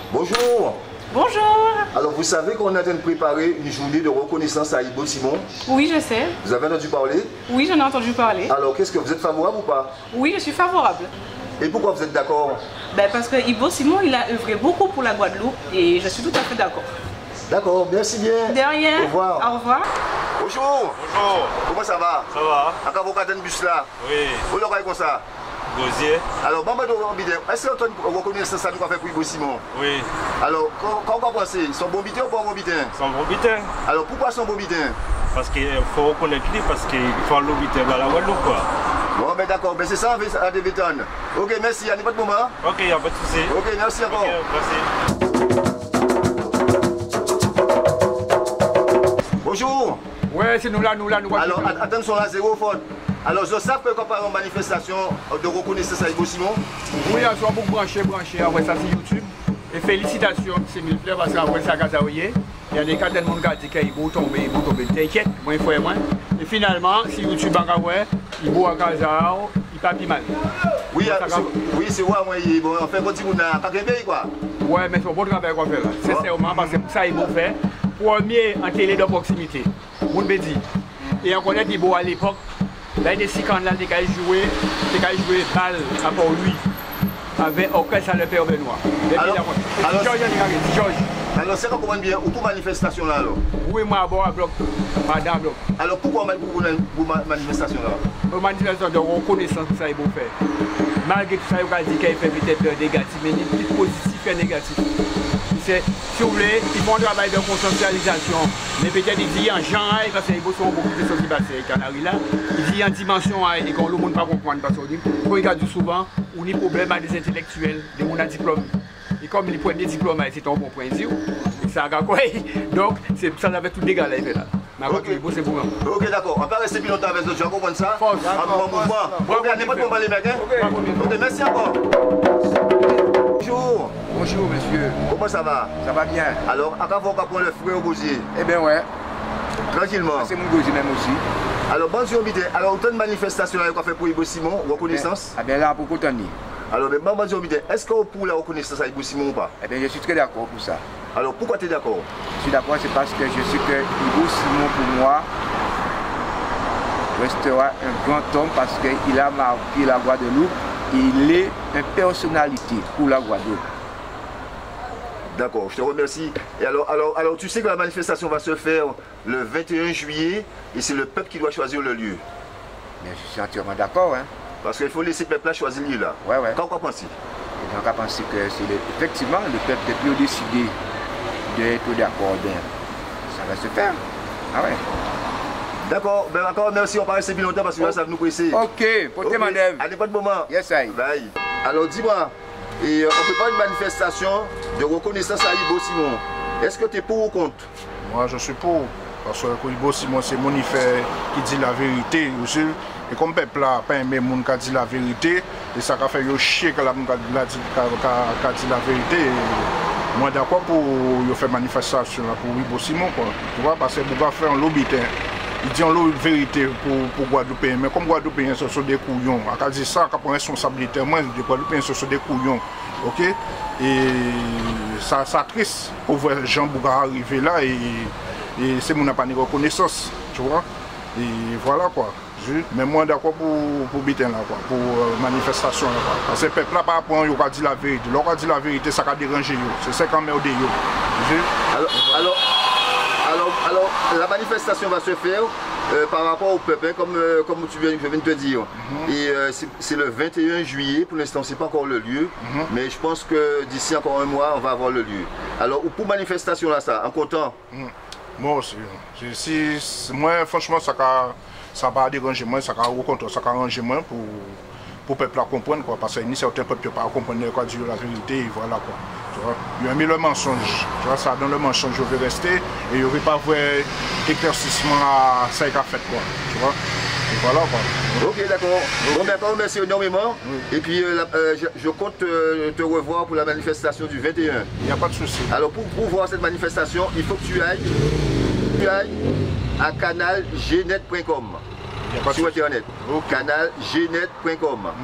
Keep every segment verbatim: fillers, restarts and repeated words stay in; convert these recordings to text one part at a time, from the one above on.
Bonjour. Bonjour. Alors vous savez qu'on est en train de préparer une journée de reconnaissance à Ibo Simon? Oui, je sais. Vous avez entendu parler? Oui, j'en ai entendu parler. Alors qu'est-ce que vous êtes favorable ou pas? Oui, je suis favorable. Et pourquoi vous êtes d'accord? Ben, parce que Ibo Simon, il a œuvré beaucoup pour la Guadeloupe et je suis tout à fait d'accord. D'accord, merci bien. De rien. Au revoir. Au revoir. Bonjour. Bonjour. Comment ça va? Ça va? Encore vos cadres de bus là? Oui. Vous l'aurez comme ça? Gosier? Alors, maman de Rambidin, est-ce que vous reconnaissez ça nous a fait pour Ibo Simon? Oui. Alors, quand vous pensez, ils sont bons bitins ou pas bons bitins? Ils sont bons bitins. Alors, pourquoi ils sont bons bitins? Parce qu'il faut reconnaître lui, parce qu'il faut le bitin dans la Guadeloupe, quoi. Bon, ben d'accord, ben c'est ça à Deveton. Ok, merci, à n'importe quel moment. Ok, il n'y a pas de souci. Ok, merci encore. Ok, merci. Bonjour. Ouais, c'est nous là, nous là, nous. Alors, attention là, zéro faute. Alors, je sais que quand on parle de manifestation de reconnaissance à Ibo Simon. Oui, on soit beaucoup branché, branché, après ça sur YouTube. Et félicitations, c'est mille fleurs parce qu'après ça, quand il y a des cas de monde qui disent qu'il va tomber, il va tomber. T'inquiète, moi, il faut et moi. Et finalement, si YouTube va voir, il va à Casa, il va pas mal. Oui, oui, c'est vrai, moi, on fait comme si on a quelqu'un quoi. Ouais, mais c'est un bon travail qu'on fait là. Sincèrement, parce que ça, il va faire. Premier en télé de proximité. On me dit. Et on connaît Ibo à l'époque. Là, il y a des six ans là, il a joué, il a joué balle à part lui. Avec orchestre à le Père Benoît. Alors, alors, Georges, Georges. Alors, c'est qu'on comprend bien, ou pour manifestation là alors? Oui, moi, à bord à bloc, madame bloc. Alors, pourquoi pour pour manifestation là? Pour manifestation de reconnaissance, ça, il faut faire. Malgré tout ça, il a dit qu'il fait peut-être négatif, mais ni plus positif que négatif. Si vous voulez, ils font un travail de conscientisation, mais peut-être ils disent en genre, parce qu'ils sont beaucoup de choses qui passent avec Canary là, ils disent en dimension et qu'on ne peut pas comprendre, parce qu'on regarde souvent, on a des problèmes avec des intellectuels, des gens à diplôme. Et comme les premiers diplômes, c'est un bon point de vue, et ça a quoi. Donc, ça avait tout dégât là. Mais okay. C'est pour moi. Ok, d'accord. On va pas rester plus longtemps avec d'autres gens, comprendre ça? Force. En mouvement. Ok, n'importe comment les mecs, hein? Ok, merci encore. Bonjour. Bonjour monsieur. Comment ça va? Ça va bien. Alors, à quand on va prendre le fruit au gosier? Eh bien ouais. Tranquillement. C'est mon gosier même aussi. Alors, bonjour, Bidé. Alors, autant de manifestations qu'on fait pour Ibo Simon, reconnaissance? Eh bien là, pour Contani. Alors, mais bonjour, Bidé. Est-ce qu'on pour la reconnaissance à Ibo Simon ou pas? Eh bien, je suis très d'accord pour ça. Alors, pourquoi tu es d'accord? Je suis d'accord, c'est parce que je sais que Ibo Simon, pour moi, restera un grand homme parce qu'il a marqué la Guadeloupe. Il est une personnalité pour la Guadeloupe. D'accord, je te remercie. Et alors, alors, alors, tu sais que la manifestation va se faire le vingt et un juillet et c'est le peuple qui doit choisir le lieu. Mais je suis entièrement d'accord. Hein. Parce qu'il faut laisser le peuple là choisir le lieu là. Ouais, ouais. Quand on pense? Donc, on pense que c'est effectivement le peuple qui a décidé d'être d'accord. Ça va se faire. Ah ouais. D'accord, ben encore merci, on va rester plus longtemps parce que là ça va nous presser. Ok, portez okay. ma nèvre. À n'importe moment. Yes, I. Bye. Alors dis-moi, et euh, on peut pas une manifestation de reconnaissance à Ibo Simon. Est-ce que tu es pour ou contre? Moi je suis pour, parce que Ibo Simon c'est mon frère qui dit la vérité aussi. Et comme le peuple n'a pas aimé mon qui dit la vérité, et ça a fait chier que la moun qui dit la vérité. Et moi d'accord pour faire manifestation pour Ibo Simon quoi. Tu vois, parce que vous va faire un lobby. Ils disent la vérité pour, pour Guadeloupéens, mais comme Guadeloupéens ce sont des couillons, à dire ça, quand on responsabilité, moi, les Guadeloupéens ce sont des couillons, ok? Et ça, ça triste pour voir Jean Bouga arriver là et, et c'est mon pas de reconnaissance, tu vois? Et voilà quoi. Mais moi d'accord pour, pour Bitin là quoi, pour euh, manifestation là quoi. Parce que le peuple là par rapport il a dit la vérité. Lorsqu'on dit la vérité, ça a dérangé yo. C'est ça quand même de yo. Alors, alors Alors, alors, la manifestation va se faire euh, par rapport au peuple, comme, euh, comme tu viens, je viens de te dire. Mm-hmm. Et euh, c'est le vingt et un juillet, pour l'instant, ce n'est pas encore le lieu, mm-hmm. mais je pense que d'ici encore un mois, on va avoir le lieu. Alors, pour manifestation là, ça, en comptant mm. Moi aussi. Si, moi, franchement, ça va ça va déranger moi, ça va au contraire, ça va arranger moi pour pour le peuple à comprendre, quoi, parce que certains peuples ne peuvent pas comprendre quoi, dire la vérité, et voilà quoi. Il y a mis le mensonge, tu vois, ça dans le mensonge, je vais rester et il n'y aurait pas vrai éclaircissement à ça qui a fait quoi, tu vois. Et voilà quoi. Ok, d'accord. Bon, d'accord, merci énormément. Oui. Et puis euh, euh, je, je compte euh, te revoir pour la manifestation du vingt et un. Il n'y a pas de souci. Alors pour, pour voir cette manifestation, il faut que tu ailles, tu ailles à canal g net point com sur internet. Okay. canal g net point com. Mm.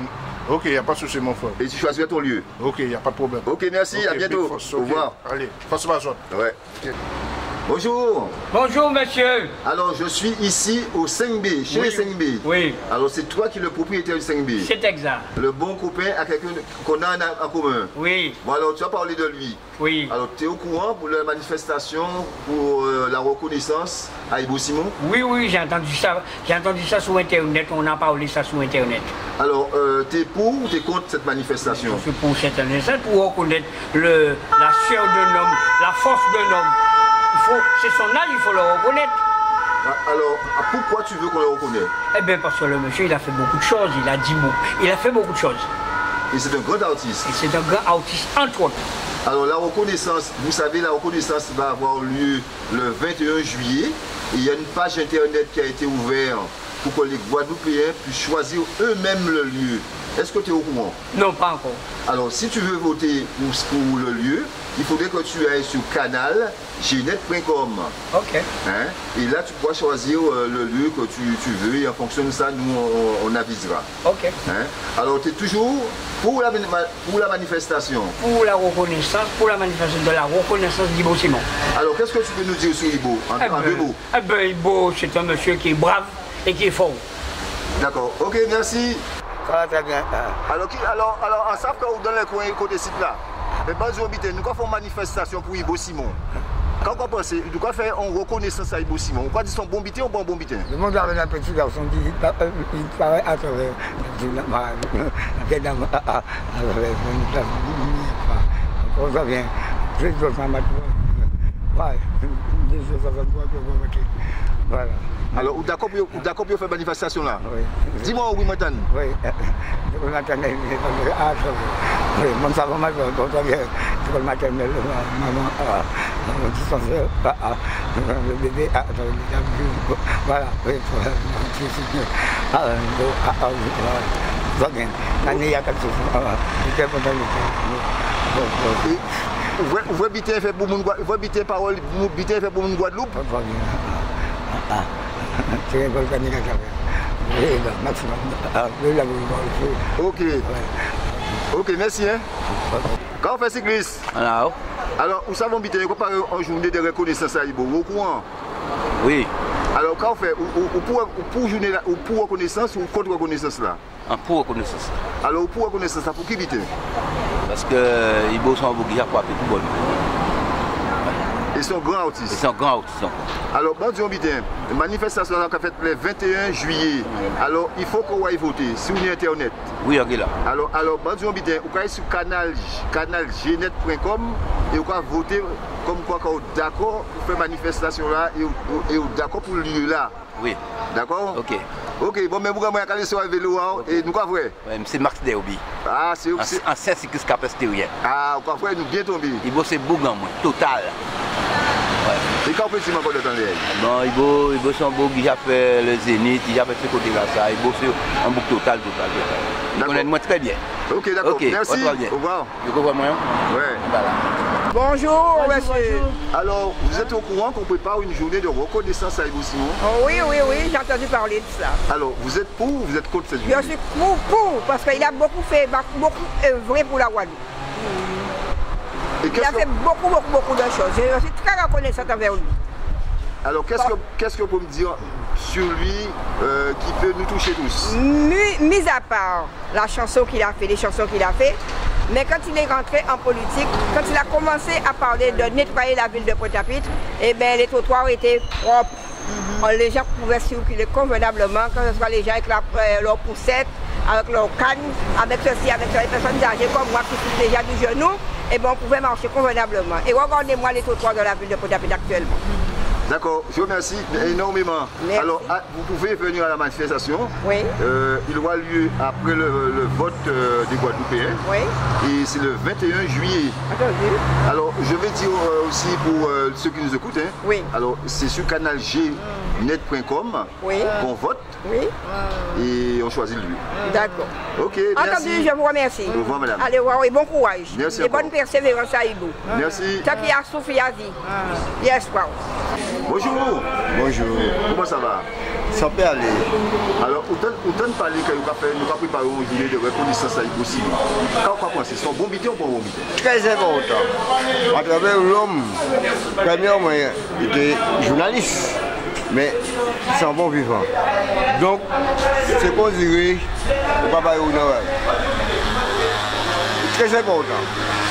Ok, il n'y a pas de souci, mon frère. Et tu choisiras ton lieu. Ok, il n'y a pas de problème. Ok, merci, Ok, à bientôt. Big Foss, Au ok. revoir. Allez, force pas ça. Ouais. Bonjour. Bonjour, monsieur. Alors, je suis ici au cinq B, chez Oui. les cinq B. Oui, Alors, c'est toi qui es le propriétaire du cinq B. c'est exact. Le bon copain à quelqu'un qu'on a en en commun. Oui, Bon, alors, tu as parlé de lui. oui. Alors, tu es au courant pour la manifestation, pour euh, la reconnaissance à Ibo Simon? Oui, oui, j'ai entendu ça. J'ai entendu ça sur Internet. On a parlé ça sur Internet. Alors, euh, tu es pour ou tu es contre cette manifestation? Je suis pour cette année, ça pour reconnaître le, la chair d'un homme, la force d'un homme. Il faut, c'est son âge, il faut le reconnaître. Alors, pourquoi tu veux qu'on le reconnaisse? Eh bien, parce que le monsieur, il a fait beaucoup de choses. Il a dit beaucoup. Il a fait beaucoup de choses. Et c'est un grand artiste. Et c'est un grand artiste, entre autres. Alors la reconnaissance, vous savez, la reconnaissance va avoir lieu le vingt et un juillet. Et il y a une page internet qui a été ouverte pour que les Guadeloupéens puissent choisir eux-mêmes le lieu. Est-ce que tu es au courant? Non, pas encore. Alors si tu veux voter pour, pour le lieu, il faudrait que tu ailles sur canal gnet point com. Ok. Hein? Et là, tu pourras choisir euh, le lieu que tu, tu veux et en fonction de ça, nous, on, on avisera. Ok. Hein? Alors, tu es toujours pour la, pour la manifestation. Pour la reconnaissance, pour la manifestation de la reconnaissance d'Ibo Simon. Alors, qu'est-ce que tu peux nous dire sur Ibo, en, Eh en deux mots? ben, eh ben, Ibo, c'est un monsieur qui est brave et qui est fort. D'accord. Ok, merci. Ça va très bien. Alors, qui, alors, alors en savent quand vous donnez le coin côté site là, mais pas habiter, nous avons fait une manifestation pour Ibo Simon. Quand on pense, nous avons fait une reconnaissance à Ibo Simon. On va dire son bon bitin ou bon bon bitin? Le monde avait un petit garçon qui il paraît à travers la dame à travers une place. On revient. Je dois faire ma tour. Voilà. Alors, vous d'accord pour faire une manifestation là? Oui. Dis-moi oui maintenant. Oui. Le maternel, à travers. Oui, mon savon m'a dit, c'est le maternel, maman, mon petit frère, le bébé, voilà, oui, va bien. L'année, il y a quelque chose. J'étais content de ça. Vous voulez habiter fait pour mon parole, vous habiter fait pour mon Guadeloupe? Va bien. C'est un volcanique à travers. Oui, maximum. Ok. Ok, merci. Hein? Quand on fait cycliste, Alors, alors, vous savez, on peut parler en journée de reconnaissance à Ibo, au courant? oui, Alors, quand on fait, ou pour, pour journée là, ou pour reconnaissance ou contre reconnaissance là? en pour reconnaissance. Alors, pour reconnaissance, pour qui habiter? Parce que Ibo sont beaucoup pour appeler tout bon. Ils sont grands artistes. C'est un grand artiste. Alors, bon Dieu, bien, la manifestation qu'on a faite le vingt et un juillet. Alors, il faut qu'on aille voter sur Internet. Oui, ok là. Alors, alors bon Dieu, bien, vous pouvez aller sur canal, canal gnet point com et vous pouvez voter comme quoi qu'on est d'accord pour faire manifestation là et vous d'accord pour le lieu là. Oui. D'accord? Ok. Ok, bon, mais vous allez aller sur le vélo et nous quoi faire? Ouais, c'est Max Deobi. Ah, c'est En cinq cyclistes capacité. Ah, vous quoi nous bien tomber. Ibo c'est bougan, moi, total. Et quand on peut dire encore de temps réel? Bon, Ibo, Ibo c'est un beau qui a fait le Zénith, il a fait ce côté là, ça. Ibo c'est un bouc total, total, total. Il connaît moi très bien. Ok, d'accord. Okay, merci. Au revoir. Tu comprends moi? Ouais. Voilà. Bonjour, monsieur. Alors, vous êtes au courant qu'on prépare une journée de reconnaissance à Ibo Simon? Oh, oui, oui, oui, j'ai entendu parler de ça. Alors, vous êtes pour ou vous êtes contre cette journée? Je suis pour, pour parce qu'il a beaucoup fait, beaucoup œuvré pour la Guadeloupe. Et Il a fait beaucoup, beaucoup, beaucoup de choses. Je suis très reconnaissante envers lui. Alors, qu'est-ce que, qu'est-ce que vous pouvez me dire sur lui euh, qui peut nous toucher tous? Mis, mis à part la chanson qu'il a fait, les chansons qu'il a fait, mais quand il est rentré en politique, quand il a commencé à parler de nettoyer la ville de Pointe-à-Pitre, eh bien, les trottoirs étaient propres. Mm-hmm. Les gens pouvaient circuler convenablement, que ce soit les gens avec la, euh, leurs poussettes, avec leurs cannes, avec ceci, avec les personnes âgées comme moi qui sont déjà du genou, et bien on pouvait marcher convenablement. Et regardez-moi les trottoirs de la ville de Pointe-à-Pitre actuellement. D'accord, je vous remercie énormément. Merci. Alors, vous pouvez venir à la manifestation. Oui. Euh, il aura lieu après le, le vote euh, des Guadeloupéens. Oui. Et c'est le vingt et un juillet. Entendu. Alors, je vais dire euh, aussi pour euh, ceux qui nous écoutent. Hein, oui. Alors, c'est sur canal gnet point com oui. qu'on vote. Oui. Et on choisit le lieu. D'accord. Ok, merci. Entendu, je vous remercie. Au revoir, madame. Allez, wow, et bon courage. Merci et encore. bonne persévérance à Ibo. Merci. Tant qu'il y a souffle, il y a vie. Yes, wow. Bonjour. Bonjour. Comment ça va? Ça peut aller. Alors, autant de parler que nous avons préparé une journée de reconnaissance à Ibo Simon. Quand on pense, c'est un bon bité ou pas un bon bité? Très important. À travers l'homme, premièrement, il était journaliste, mais c'est un bon vivant. Donc, c'est qu'on dirait, on va pas y aller. Très important.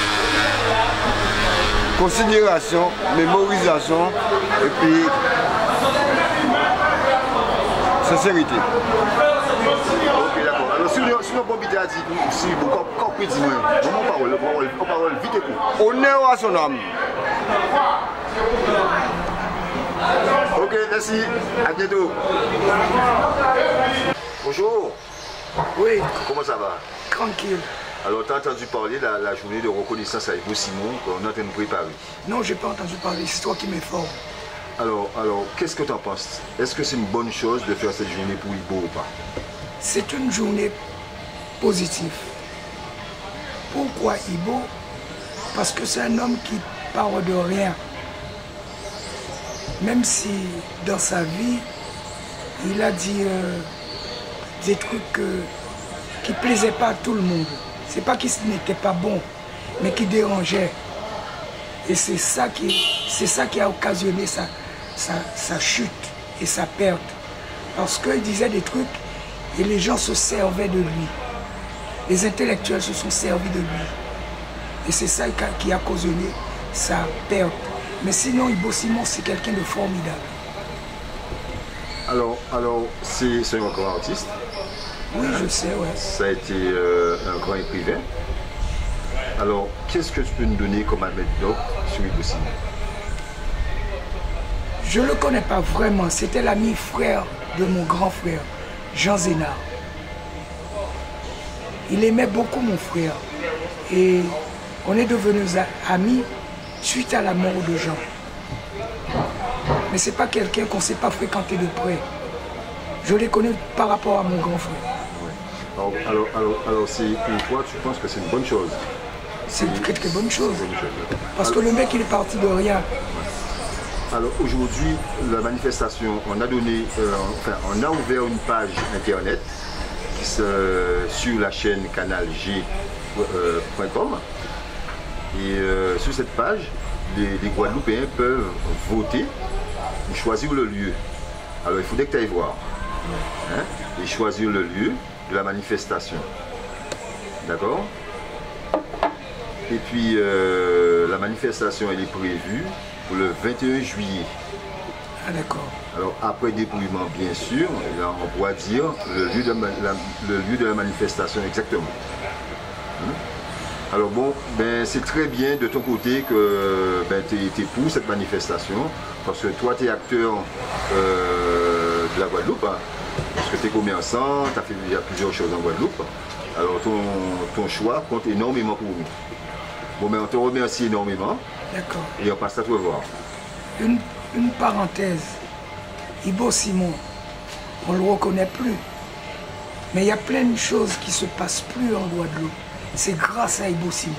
Considération, mémorisation et puis sincérité. Ok, d'accord. Alors, si nous bon bité à dire, si vous comprenez, comment parole, on parle vite et court. Honneur à son âme. Ok, merci. À bientôt. Bonjour. Oui. Comment ça va? Tranquille. Alors, tu as entendu parler de la, la journée de reconnaissance à Ibo Simon qu'on est en train de préparer? Non, je n'ai pas entendu parler, c'est toi qui m'informes. Alors, alors qu'est-ce que tu en penses? Est-ce que c'est une bonne chose de faire cette journée pour Ibo ou pas? C'est une journée positive. Pourquoi Ibo? Parce que c'est un homme qui parle de rien. Même si dans sa vie, il a dit euh, des trucs euh, qui ne plaisaient pas à tout le monde. C'est pas qu'il n'était pas bon, mais qui dérangeait. Et c'est ça qui, c'est ça qui a occasionné sa, sa, sa chute et sa perte. Parce qu'il disait des trucs et les gens se servaient de lui. Les intellectuels se sont servis de lui. Et c'est ça qui a occasionné sa perte. Mais sinon, Ibo Simon, c'est quelqu'un de formidable. Alors, alors c'est un grand artiste? Oui, je sais, ouais. Ça a été euh, un grand écrivain. Alors, qu'est-ce que tu peux nous donner comme anecdote sur Ibo Simon? Je ne le connais pas vraiment. C'était l'ami frère de mon grand frère, Jean Zénard. Il aimait beaucoup mon frère. Et on est devenus amis suite à la mort de Jean. Mais ce n'est pas quelqu'un qu'on ne s'est pas fréquenté de près. Je les connais par rapport à mon grand frère. Alors, alors, alors, alors pour toi, tu penses que c'est une bonne chose? C'est une très très bonne chose. Bonne chose. Parce alors, que le mec, il est parti de rien. Alors aujourd'hui, la manifestation, on a donné, euh, enfin, on a ouvert une page internet qui se, sur la chaîne canal G point com. Et euh, sur cette page, les, les Guadeloupéens peuvent voter et choisir le lieu. Alors il faudrait que tu ailles voir. Hein, et choisir le lieu de la manifestation. D'accord? Et puis euh, la manifestation elle est prévue pour le vingt et un juillet. Ah d'accord. Alors après dépouillement bien sûr, là, on pourra dire le lieu de, la, le lieu de la manifestation exactement. Hein? Alors bon, ben, c'est très bien de ton côté que ben, tu es, es pour cette manifestation, parce que toi tu es acteur euh, de la Guadeloupe, hein, parce que tu es commerçant, tu as fait il y a plusieurs choses en Guadeloupe, alors ton, ton choix compte énormément pour nous. Bon, mais on te remercie énormément. D'accord. Et on passe à te revoir. Une, une parenthèse, Ibo Simon, on ne le reconnaît plus, mais il y a plein de choses qui ne se passent plus en Guadeloupe. C'est grâce à Ibo Simon.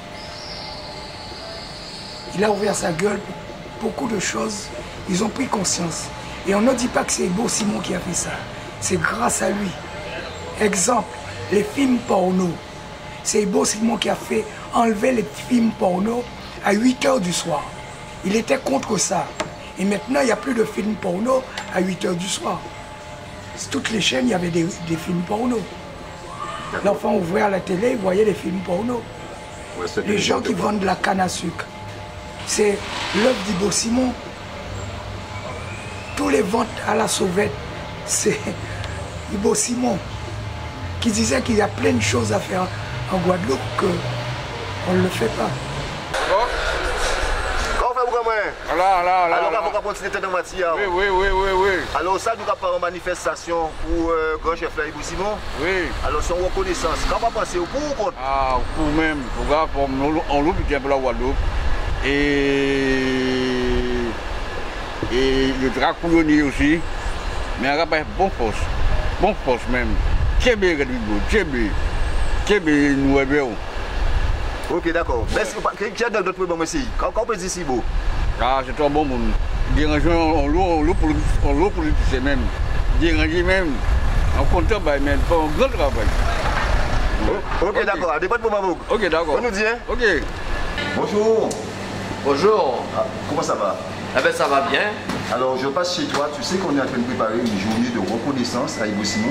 Il a ouvert sa gueule pour beaucoup de choses. Ils ont pris conscience. Et on ne dit pas que c'est Ibo Simon qui a fait ça. C'est grâce à lui. Exemple, les films porno. C'est Ibo Simon qui a fait enlever les films porno à huit heures du soir. Il était contre ça. Et maintenant, il n'y a plus de films porno à huit heures du soir. Toutes les chaînes, il y avait des, des films porno. L'enfant ouvrait à la télé, il voyait les films porno. Ouais, les gens qui vendent de la canne à sucre. C'est l'œuvre d'Ibo Simon. Tous les ventes à la sauvette, c'est Ibo Simon qui disait qu'il y a plein de choses à faire en Guadeloupe qu'on ne le fait pas. Là, là, là. Alors, on va continuer dans la matière. Oui, oui, oui, oui, oui. Alors, ça, nous avons fait une manifestation pour le euh, grand chef là, Ibo Simon. Oui. Alors, son reconnaissance. Comment pensez-vous pour ou contre? Ah, pour même. Pour gars, on l'oublie bien pour la Guadeloupe. Et. Et le dracouillonnier aussi. Mais on a pas bon force. Bon force même. Tchébé, Redwigo. Tchébé. Tchébé, nous avons. Ok, d'accord. Merci. Quel est notre problème ici? Quand on peut dire si beau? Ah, c'est un bon monde. Dirigeant, on loue pour le politicien même. dérangé même. En comptant, bah, mais pas un grand travail. Oh, ok, d'accord, à départ de moment. Ok, d'accord. On nous dit, hein? Ok. Bonjour. Bonjour. Ah, comment ça va? Eh ben ça va bien. Alors je passe chez toi, tu sais qu'on est en train de préparer une journée de reconnaissance à Ibo Simon.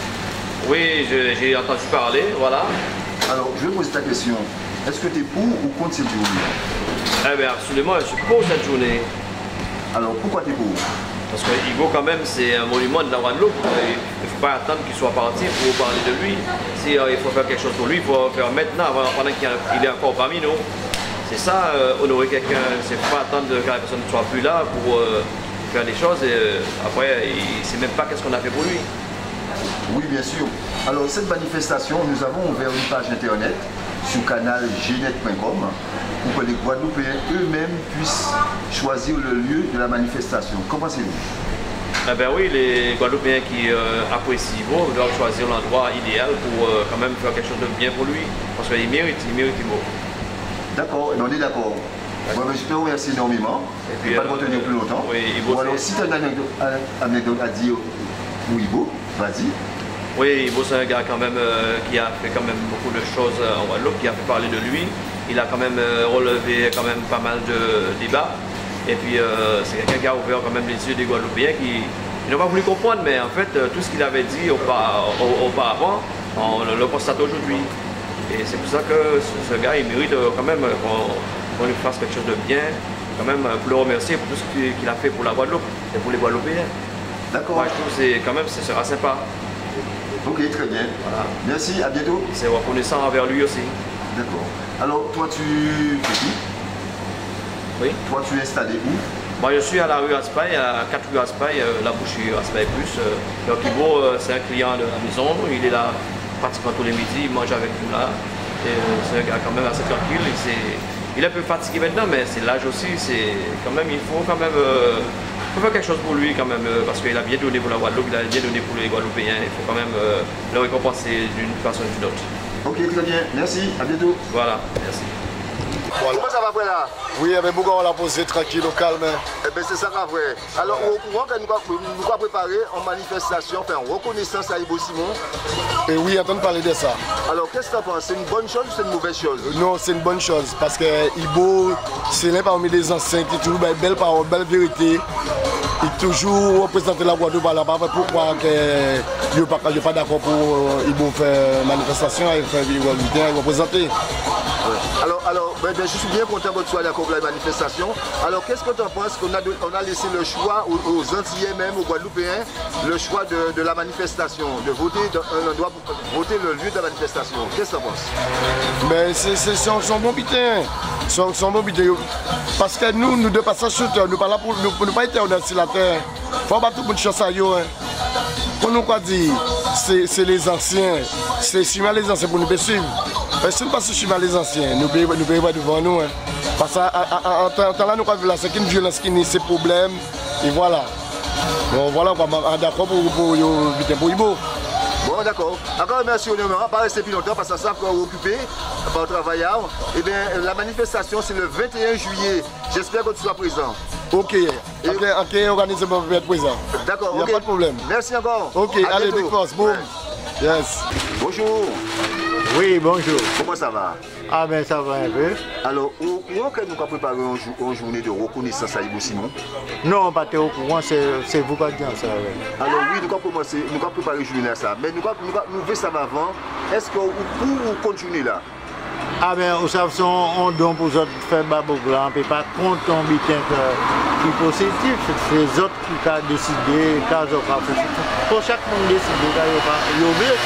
Oui, j'ai entendu parler, voilà. Alors je vais poser ta question. Est-ce que tu es pour ou contre cette journée? Eh bien absolument, je suis pour cette journée. Alors pourquoi tu es pour? Parce que Ibo quand même c'est un monument de la Guadeloupe. Il ne faut pas attendre qu'il soit parti pour parler de lui. Si euh, il faut faire quelque chose pour lui, il faut faire maintenant, pendant qu'il est encore parmi nous. C'est ça, euh, honorer quelqu'un, c'est pas attendre que la personne ne soit plus là pour euh, faire des choses et euh, après il ne sait même pas qu'est-ce qu'on a fait pour lui. Oui, bien sûr. Alors cette manifestation, nous avons ouvert une page internet sur canal g net point com pour que les Guadeloupéens eux-mêmes puissent choisir le lieu de la manifestation. Qu'en pensez-vous? Eh bien oui, les Guadeloupéens qui euh, apprécient Ibo doivent choisir l'endroit idéal pour euh, quand même faire quelque chose de bien pour lui. Parce qu'il mérite, il mérite Ibo. D'accord, on est d'accord. Bon, je te remercie énormément. Et puis, pas de retenir euh, plus longtemps. Oui, Ibo, bon, alors, si tu as une anecdote à dire pour Ibo, vas-y. Oui, Ibo, c'est un gars quand même euh, qui a fait quand même beaucoup de choses en Guadeloupe, qui a fait parler de lui. Il a quand même euh, relevé quand même pas mal de débats. Et puis, euh, c'est quelqu'un qui a ouvert quand même les yeux des Guadeloupéens qui, qui n'ont pas voulu comprendre, mais en fait, euh, tout ce qu'il avait dit auparavant, on le constate aujourd'hui. Et c'est pour ça que ce gars, il mérite quand même qu'on lui fasse quelque chose de bien, quand même pour le remercier pour tout ce qu'il a fait pour la Guadeloupe et pour les Guadeloupéens. D'accord. Moi, je trouve que c'est quand même, ce sera sympa. Ok, très bien. Voilà. Merci, à bientôt. C'est reconnaissant envers lui aussi. D'accord. Alors, toi, tu es qui? Oui. Toi, tu es installé où? Moi, je suis à la rue Aspaille, à quatre rue Aspaille, euh, la boucherie Aspaille Plus. Euh, donc, Ibo, euh, c'est un client de la maison, il est là pratiquement tous les midis, il mange avec nous là. Et euh, c'est un gars quand même assez tranquille. Il, il est un peu fatigué maintenant, mais c'est l'âge aussi. C'est quand même, il faut quand même euh, faut faire quelque chose pour lui quand même, euh, parce qu'il a bien donné pour la Guadeloupe, il a bien donné pour les Guadeloupéens. Il faut quand même euh, le récompenser d'une façon ou d'une autre. Ok, très bien. Merci. À bientôt. Voilà. Merci. Voilà. Comment ça va, frère là? Oui, mais pourquoi on l'a posé tranquille, au calme? Eh bien, c'est ça qu'a vrai. Alors, au courant que nous avons préparé en manifestation, enfin, en reconnaissance à Ibo Simon. Et oui, entendre parler de ça. Alors, qu'est-ce que tu en penses? C'est une bonne chose ou c'est une mauvaise chose? Non, c'est une bonne chose. Parce que Ibo, c'est l'un parmi les anciens qui toujours belle parole, belle vérité. Il toujours représenté la Guadeloupe à la base. Pourquoi il n'est pas, pas d'accord pour Ibo faire manifestation et faire bien représenter? Alors, alors ben, ben, je suis bien content que tu sois d'accord pour la manifestation. Alors, qu'est-ce que tu en penses qu'on a, on a laissé le choix aux, aux Antillais, même aux Guadeloupéens, le choix de, de la manifestation, de voter dans un endroit pour voter le lieu de la manifestation? Qu'est-ce que tu en penses? Mais c'est son bon bitin. Son, son bon bitin. Parce que nous, nous de passage sur terre, nous ne sommes pas là pour nous, pour nous pas éternels sur la terre. Il faut pas tout le monde chance à eux. Pour nous, quoi dire, c'est les anciens. C'est suivre les anciens pour nous suivre. Si nous passons suivre les anciens, nous payons devant nous. Hein. Parce qu'en temps là, nous avons vu là, c'est une violence qui n'est pas de problème. Et voilà. Bon, voilà, on est d'accord pour pour pour Ibo. Bon, d'accord. Encore merci au numéro. Pas rester plus longtemps parce que ça qu'on est occupé par le travail. Eh bien, la manifestation, c'est le vingt et un juillet. J'espère que tu sois présent. Ok. Et... Ok, ok, organisé pour être présent. D'accord, il n'y a okay. pas de problème. Merci encore. Ok, à allez, bientôt. big boss, boom. Ouais. Yes. Bonjour. Oui, bonjour. Comment ça va? Ah ben ça va un peu. Alors, au courant que nous avons préparé une, jour, une journée de reconnaissance à Ibo Simon? Non, pas au courant, c'est vous qui dites ça. Ouais. Alors oui, nous avons commencé, nous avons préparé une journée à ça. Mais nous avons nous, nous, ça avant. Est-ce que vous pouvez continuer là? Ah ben, vous savez, on donne pour autres faire baboglan, et pas contre un bitin qui est positif. C'est les autres qui ont décidé, quand ils ont fait. Pour chaque monde décider, ils ont oublié.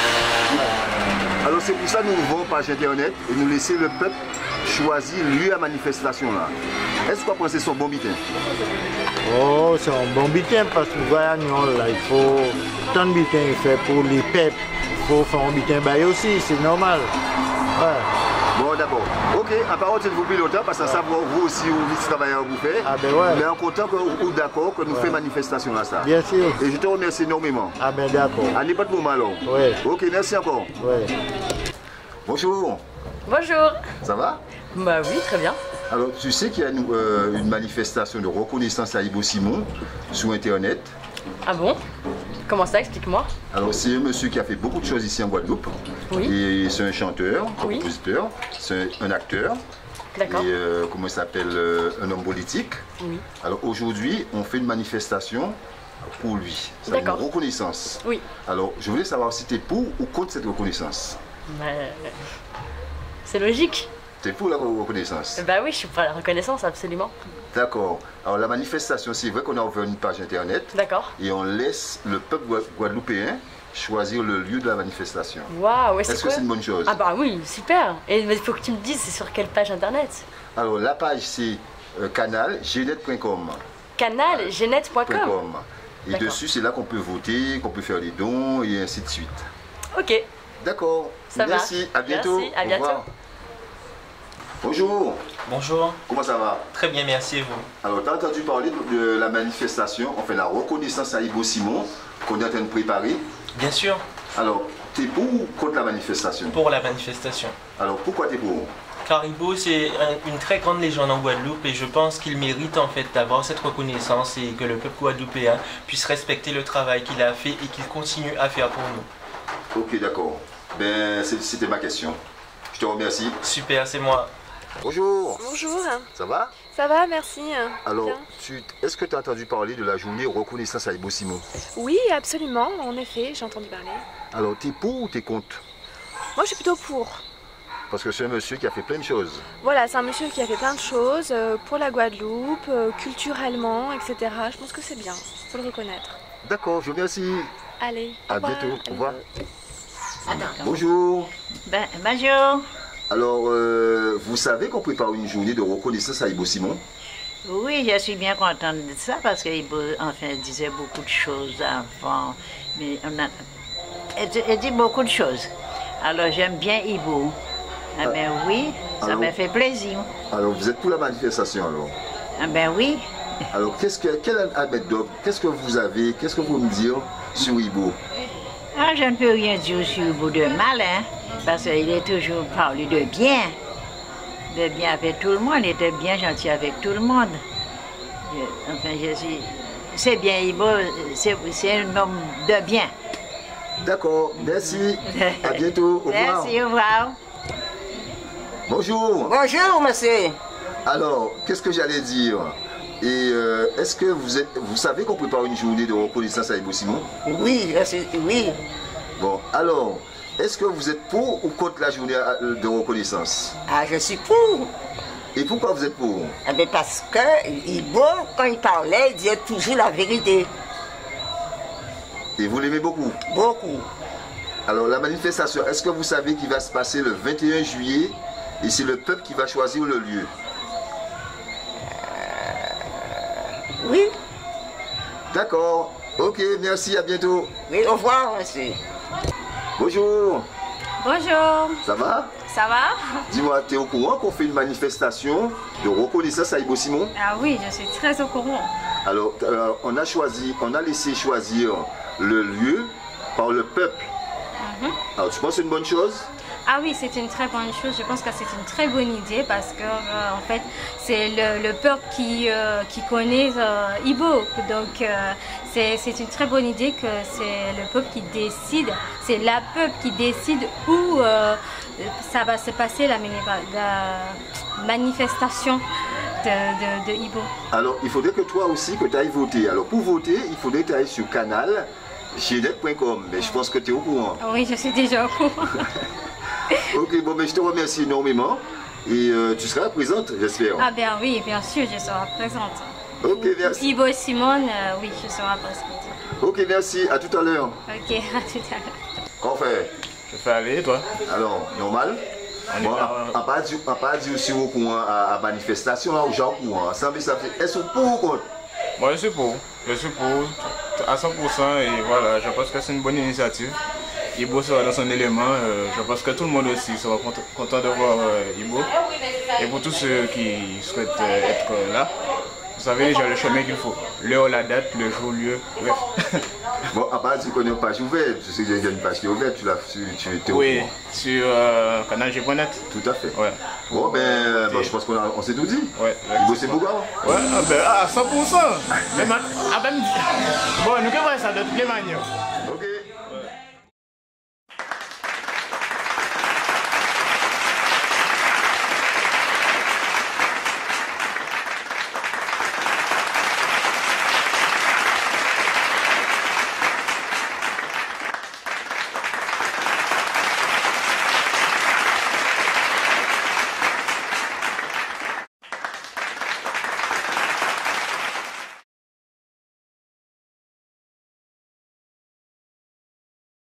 Alors c'est pour ça que nous ouvrons page internet et nous laisser le peuple choisir lieu à manifestation là. Est-ce que vous pensez que c'est un bon bitin? Oh, c'est un bon bitin parce que voyons là, il faut tant de bitin fait pour les peuples. Il faut faire un bitin bail aussi, c'est normal. Ouais. Bon d'accord. Ok, à parole de vous plus longtemps parce que ça vous aussi vous travaillez vous faites. Ah ben ouais. Mais en content que vous d'accord que nous ouais. faisons manifestation là ça. Bien sûr. Et je te remercie énormément. Ah ben d'accord. À n'importe moment alors. Oui. Ok, merci encore. Oui. Bonjour. Bonjour. Ça va? Bah oui, très bien. Alors tu sais qu'il y a une, euh, une manifestation de reconnaissance à Ibo Simon sur internet. Ah bon? Comment ça, explique-moi. Alors c'est un monsieur qui a fait beaucoup de choses ici en Guadeloupe. Oui. Et c'est un chanteur, un Oui. compositeur, c'est un acteur. D'accord. Et euh, comment il s'appelle, euh, un homme politique. Oui. Alors aujourd'hui, on fait une manifestation pour lui. C'est une D'accord. reconnaissance. Oui. Alors je voulais savoir si tu es pour ou contre cette reconnaissance. Mais... C'est logique. Tu es pour la reconnaissance? Bah oui, je suis pour la reconnaissance, absolument. D'accord. Alors la manifestation, c'est vrai qu'on a ouvert une page internet. D'accord. Et on laisse le peuple gua- guadeloupéen choisir le lieu de la manifestation. Waouh, ouais, c'est Est-ce que quoi c'est une bonne chose? Ah bah oui, super. Et il faut que tu me dises, c'est sur quelle page internet? Alors la page c'est euh, canal g net point com. Canal g net point com. Et D'accord. dessus c'est là qu'on peut voter, qu'on peut faire des dons et ainsi de suite. Ok. D'accord. Ça va. Merci, à bientôt. Merci, à Au bientôt. revoir. Bonjour. Bonjour. Comment ça va? Très bien, merci et vous? Alors, tu as entendu parler de la manifestation, enfin la reconnaissance à Ibo Simon qu'on est en train de préparer? Bien sûr. Alors, tu es pour ou contre la manifestation? Pour la manifestation. Alors, pourquoi tu es pour? Car Ibo, c'est un- une très grande légende en Guadeloupe et je pense qu'il mérite en fait d'avoir cette reconnaissance et que le peuple guadeloupéen puisse respecter le travail qu'il a fait et qu'il continue à faire pour nous. Ok, d'accord. Ben, c'est- c'était ma question. Je te remercie. Super, c'est moi. Bonjour. Bonjour. Ça va? Ça va, merci. Alors, Bien. tu- est-ce que tu as entendu parler de la journée reconnaissance à Ibo Simon? Oui, absolument, en effet, j'ai entendu parler. Alors, tu es pour ou tu es contre? Moi, je suis plutôt pour. Parce que c'est un monsieur qui a fait plein de choses. Voilà, c'est un monsieur qui a fait plein de choses euh, pour la Guadeloupe, euh, culturellement, et cetera. Je pense que c'est bien, faut le reconnaître. D'accord, je vous remercie. Allez, au À revoir. bientôt. Au revoir. Attends. Bonjour. Ben, bonjour. Alors, euh, vous savez qu'on prépare une journée de reconnaissance à Ibo Simon? Oui, je suis bien contente de ça parce qu'il enfin, disait beaucoup de choses avant. Mais on a. Elle, elle dit beaucoup de choses. Alors j'aime bien Ibo. Ah ben oui, ça Alors- me fait plaisir. Alors, vous êtes pour la manifestation alors? Ah ben oui. Alors, qu'est-ce que, quelle anecdote, qu'est-ce que vous avez, qu'est-ce que vous me dire sur Ibo? Ah, je ne peux rien dire sur Ibo de mal, hein, parce qu'il est toujours parlé de bien. De bien avec tout le monde, il était bien gentil avec tout le monde. Je- enfin, je suis. C'est bien, Ibo, c'est c'est un homme de bien. D'accord, merci. À bientôt. Au revoir. Merci, au revoir. Bonjour. Bonjour, monsieur. Alors, qu'est-ce que j'allais dire? Et euh, est-ce que vous êtes, vous savez qu'on prépare une journée de reconnaissance à Ibo Simon? Oui, je suis- oui. Bon, alors, est-ce que vous êtes pour ou contre la journée euh, de reconnaissance? Ah, je suis pour. Et pourquoi vous êtes pour? Eh bien, parce que Ibo, quand il parlait, il disait toujours la vérité. Et vous l'aimez beaucoup? Beaucoup. Alors, la manifestation, est-ce que vous savez qu'il va se passer le vingt et un juillet et c'est le peuple qui va choisir le lieu? Oui. D'accord. Ok, merci, à bientôt. Oui, au revoir, monsieur. Bonjour. Bonjour. Ça va? Ça va? Dis-moi, tu es au courant qu'on fait une manifestation de reconnaissance à Ibo Simon? Ah oui, je suis très au courant. Alors, euh, on a choisi, on a laissé choisir le lieu par le peuple. Mhm. Alors, tu penses que c'est une bonne chose? Ah oui, c'est une très bonne chose. Je pense que c'est une très bonne idée parce que euh, en fait, c'est le, le peuple qui, euh, qui connaît euh, Ibo. Donc, euh, c'est c'est une très bonne idée que c'est le peuple qui décide. C'est la peuple qui décide où euh, ça va se passer la, mani- la manifestation de, de, de Ibo. Alors, il faudrait que toi aussi, que tu ailles voter. Alors, pour voter, il faudrait que tu ailles sur canal g net point com. Mais je pense que tu es au courant. Oui, je suis déjà au courant. Ok, bon, mais je te remercie énormément. Et euh, tu seras présente, j'espère. Ah bien oui, bien sûr, je serai présente. Ok, merci. Ibo Simone, euh, oui, je serai présente. Ok, merci. À tout à l'heure. Ok, à tout à l'heure. Qu'on fait? Je fais aller, toi? Alors, normal? On Bon, est pas- on pas dit, on pas dit aussi au courant à, à manifestation, là, aux gens au courant. Ça veut ça fait, est-ce que pour ou contre? Moi, je suis pour. Je suis pour à cent pour cent et voilà, je pense que c'est une bonne initiative. Ibo sera dans son élément. euh, je pense que tout le monde aussi sera content, content de voir euh, Ibo. Et pour tous ceux qui souhaitent euh, être là, vous savez déjà le chemin qu'il faut. L'heure, la date, le jour, lieu, bref. Bon, à part tu connais une page ouverte, tu sais qu'il y a une page qui est ouverte, tu l'as tu, tu étais Oui, sur euh, canal G point net. Tout à fait. Ouais. Bon, ben, bon, je pense qu'on on s'est tout dit. Ouais. Il bossait beaucoup. Ouais, ah ben, à cent pour cent. Même, ah ben, bon, nous pouvons voir ça de toutes les manières.